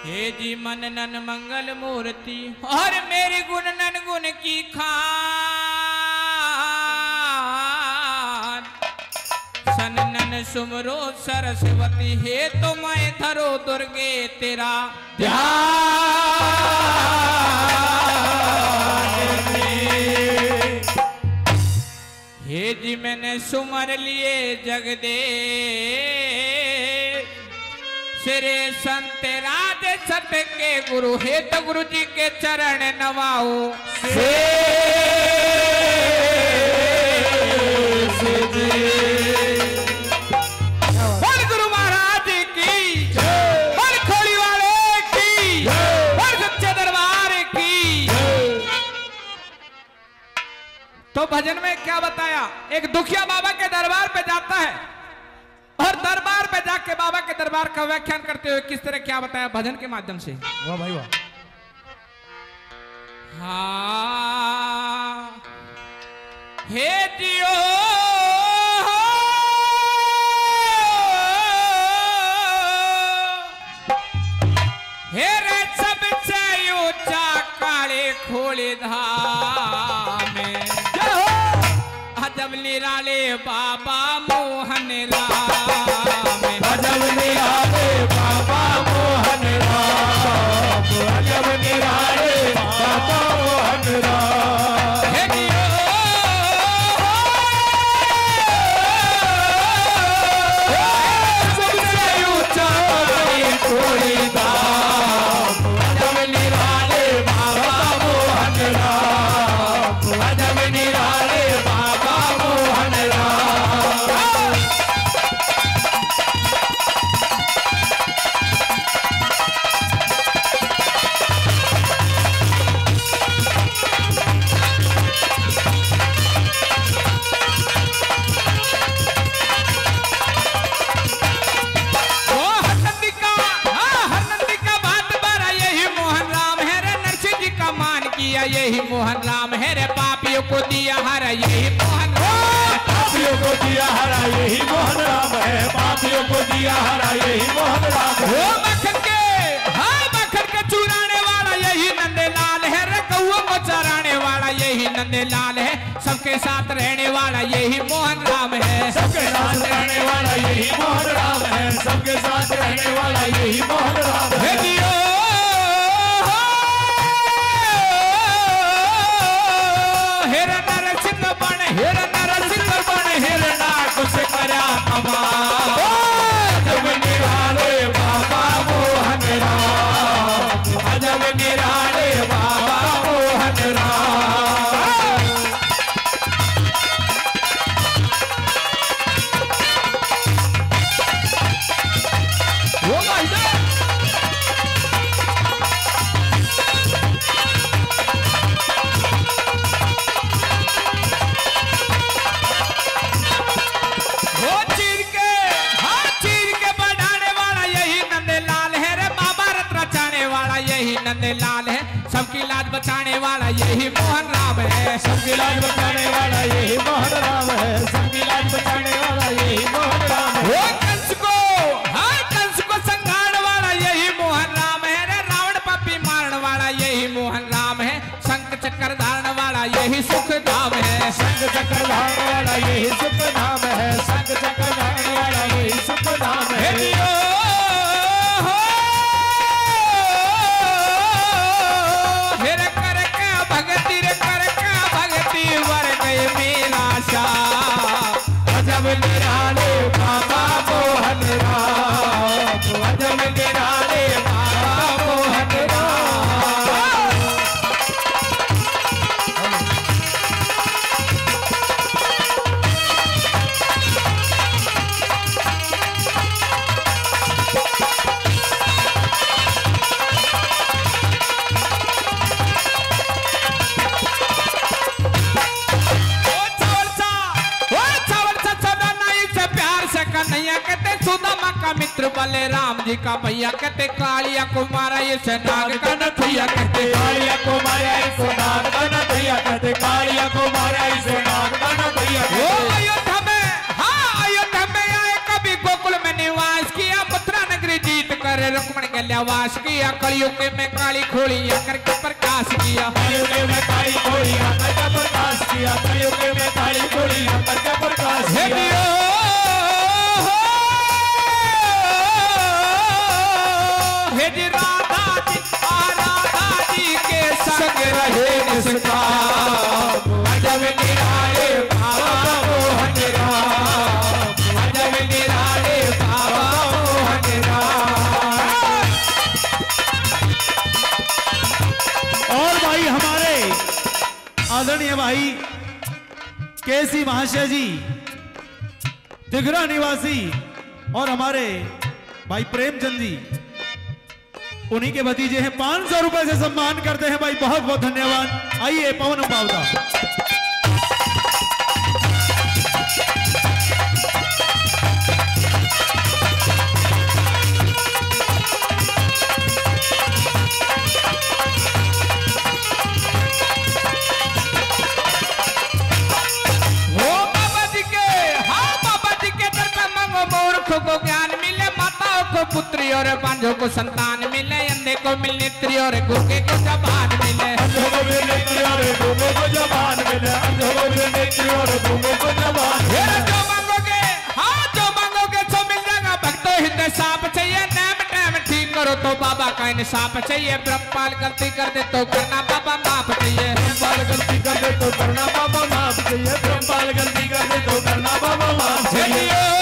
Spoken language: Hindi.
हे जी मननन मंगल मूर्ति और मेरी गुण नन गुण की खान सननन सुमरो सरस्वती हे तो मैं धरो दुर्गे तेरा ध्यान हे जी मैंने सुमर लिए जगदे श्री संत राज सत के गुरु हे तो गुरु जी के चरण नवाओ बोल गुरु महाराज की बोल खोली वाले की बोल सच्चे दरबार की। तो भजन में क्या बताया, एक दुखिया बाबा के दरबार पे जाता है और दरबार पे जाके बाबा के दरबार का व्याख्यान करते हुए किस तरह क्या बताया भजन के माध्यम से। वाह भाई वाह। हाँ हे जियो हे रे सबसे ऊंचा काले खोले धाम अजब निराले बाबा मोहन राम अजब निराले बाबा मोहन राम अजब निराले बाबा मोहन राम। हे जियो सबसे ऊंचा कोई धाम अजब निराले बाबा मोहन राम अजब निराले बाबा मोहन राम। यही मोहन राम है रे पापियों को दिया हरा यही मोहन राम पापियों को दिया हरा यही मोहन राम है पापियों को दिया हरा यही मोहन राम है। मक्खन के चुराने वाला यही नंदलाल है रे कौओं को चराने वाला यही नंदलाल है सबके साथ रहने वाला यही मोहन राम है सबके साथ रहने वाला यही मोहन राम है सबके साथ रहने वाला यही मोहन राम है। अजब निराले बाबा मोहन राम अजब निराले बाबा मोहन राम। वो भाई नंदलाल है सबकी लाज बचाने वाला यही मोहन राम है सबकी लाज बचाने वाला यही मोहन राम है सबकी लाज बचाने वाला यही मोहन राम है। वो कंस को संघारने वाला यही मोहन राम है रे रावण पापी मारने वाला यही मोहन राम है शंख चक्र धारण वाला यही सुख धाम है शंख चक्र धारण वाला यही सुख धाम है शंख चक्र धारण वाला यही सुख धाम है। अजब निराले बाबा मोहन राम अजब निराले बाबा मोहन राम। सुदामा का मित्र बलराम जी का भैया कहते कालिया को मारा ये नाग का नथैया कहते कालिया को मारा इसो नाग का नथैया कहते कालिया को मारा इसो नाग का नथैया कहते। अयोध्या में आए कभी गोकुल में निवास किया मथुरा नगरी जीत कर रे रुक्मण के लिया वास किया, कलयुग में काली खोली करके प्रकाश किया, कलयुग में काली खोली करके प्रकाश किया, कलयुग में काली खोली करके प्रकाश किया। हे जी राधा जी राधा जी के संग रहे इसका अजब निराले बाबा मोहन राम, अजब निराले बाबा मोहन राम। और भाई हमारे आदरणीय भाई केसी महाशय जी दिघरा निवासी और हमारे भाई प्रेमचंद जी, उन्हीं के भतीजे हैं, 500 रुपए से सम्मान करते हैं भाई, बहुत बहुत धन्यवाद। आइए पवन पावदा। को ज्ञान मिले, माताओं को पुत्री और बांझों को संतान मिले, अंधे को मिले नेत्री और गूंगे को जबान मिले, अंधों को मिले नेत्री और गूंगे को जबान मिले, अंधों को मिले नेत्री और गूंगे को जबान मिले। जो मांगोगे हाँ जो मांगोगे सो मिल जाएगा, भक्तों हृदय साफ चाहिए, नेम टेम ठीक करो तो बाबा का इंसाफ चाहिए, ब्रह्मपाल गलती कर दे तो करना बाबा माफ चाहिए, ब्रह्मपाल गलती कर दे तो करना बाबा माफ चाहिए, ब्रह्मपाल गलती कर दे तो करना बाबा माफ चाहिए।